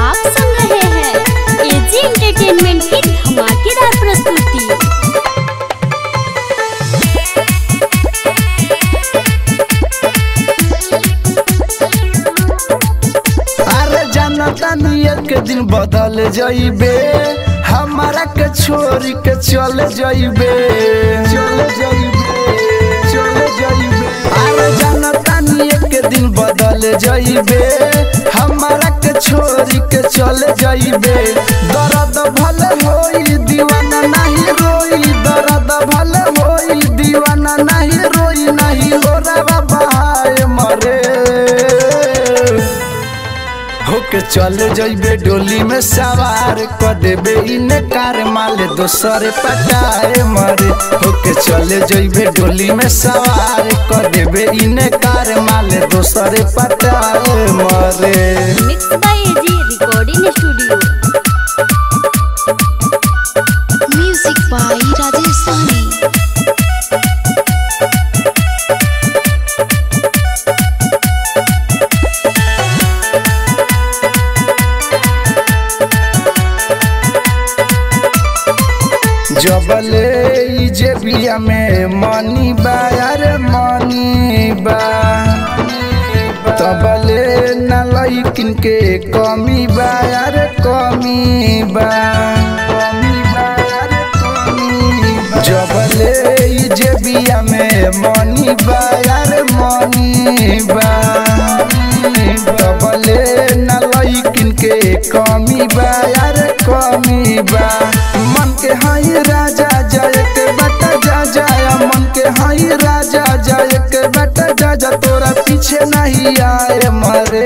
आप सुन रहे हैं एजी एंटरटेनमेंट की धमाकेदार प्रस्तुति। अरे जानता नहीं एक दिन बदल जाइबे, हमारा के छोरी के चले जाइबे, चले जाइबे, चले जाइबे। अरे जानता नहीं एक दिन बदल जाइबे, हमारा के छोरी के चले जाइबे। दर्द भले होई दीवाना नहीं रोई, दर्द भले होई दीवाना नहीं रोई, नहीं हो रवा बहाए मरे। होके चले जाइबे डोली में सवार क देबे इनकार माले दोसर पटाए मरे। होके चले जाइबे डोली में सवार क देबे इनकार माले दोसर पटाए मरे। Mix by AG recording studio. Music by Rajesh Sani. जबले जेबिया में मनी बा, अरे मनी बा, तबले न लइकिन के कमी बा, अरे कमी बा, कमी बा, अरे कमी बा। जबले जेबिया में मनी बा, अरे मनी बा, तबले न लइकिन के कमी बा, अरे कमी बा। मन के हाई राजा जाय के बेटा जा जाया, मन के हाई राजा जाय के बेटा जा जा, तोरा पीछे नहीं आए मरे।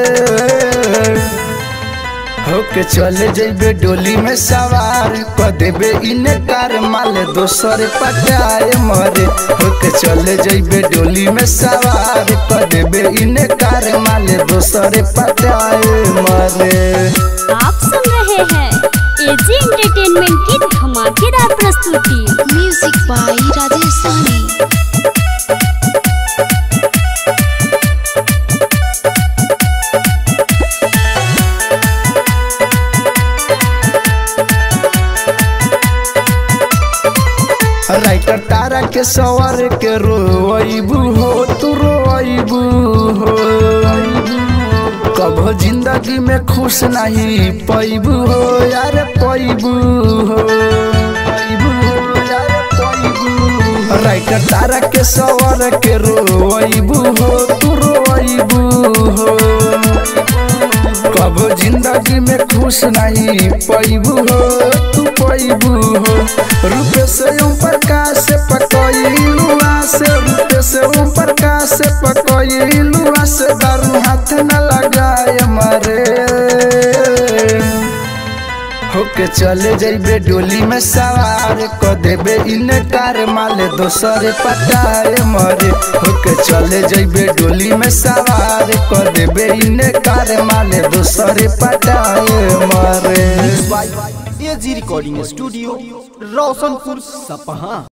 होके चले जाइबे डोली में सवार क देबे इनकार माले दोसर पटाए मरे। होके चले जाइबे डोली में सवार क देबे इनकार माले दोसर पटाए मरे। आप सुन रहे हैं एजी एंटरटेनमेंट की धमाकेदार प्रस्तुति। म्यूजिक बाय राजेश सानी। राइटर तारा के सवार के रोइबू हो, तू रोइबू हो। कभो जिंदगी में खुश नहीं पैबू हो, यार पैबू हो, पैबू हो, यार पैबू। राइटर तारा के सवार के रोइबू हो, तू रोइबू हो। कभो जिंदगी में खुश नहीं पैबू हो, तू पैबू हो। रूपे से ओम प्रकाश पकइलू आसे, रूपे से ओम प्रकाश पकइलू आसे, दारू हाथ न लगाए मरे। होके चले जाइबे डोली में सवार क देबे इनकार माले दोसर पटाए मरे। होके चले जाइबे डोली में सवार क देबे इनकार माले दोसर पटाए मरे। एजी रिकॉर्डिंग स्टूडियो रोशनपुर सपहा।